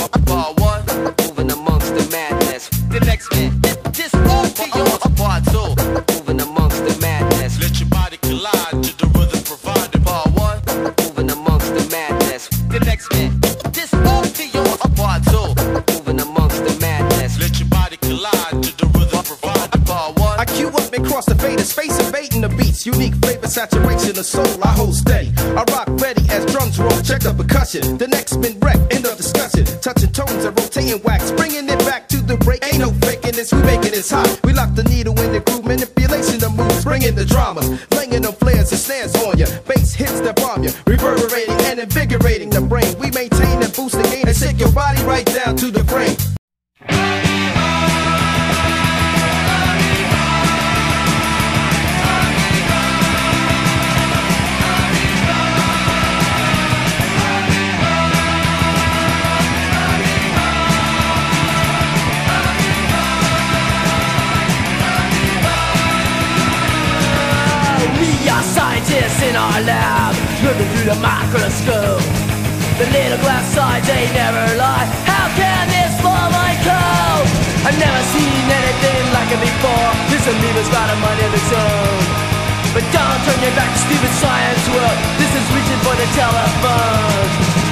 Part one, moving amongst the madness. The next man, this part two, moving amongst the madness. Let your body collide to the rhythm provided. Part one, moving amongst the madness. The next man, this part two, moving amongst the madness. Let your body collide to the rhythm provided. Part one, I cue up and cross the fader, space invading the beats. Unique flavor, saturation of soul, I hold steady. I rock ready as drums roll, check the percussion. The next spin wreck, end of discussion. Touching tones and rotating wax, bringing it back to the break. Ain't no faking this, we making this hot. We lock the needle in the groove, manipulation of moves, bringing the dramas. Laying them flares and snares on ya. Bass hits that bomb ya, reverberating and invigorating the brain. We maintain and boost the gain and shake your body right down to the brain. Scientists in our lab, looking through the microscope. The little glass sides, they never lie. How can this form my coat? I've never seen anything like it before. This amoeba's got a mind of its own. But don't turn your back to stupid science world. This is reaching for the telephone.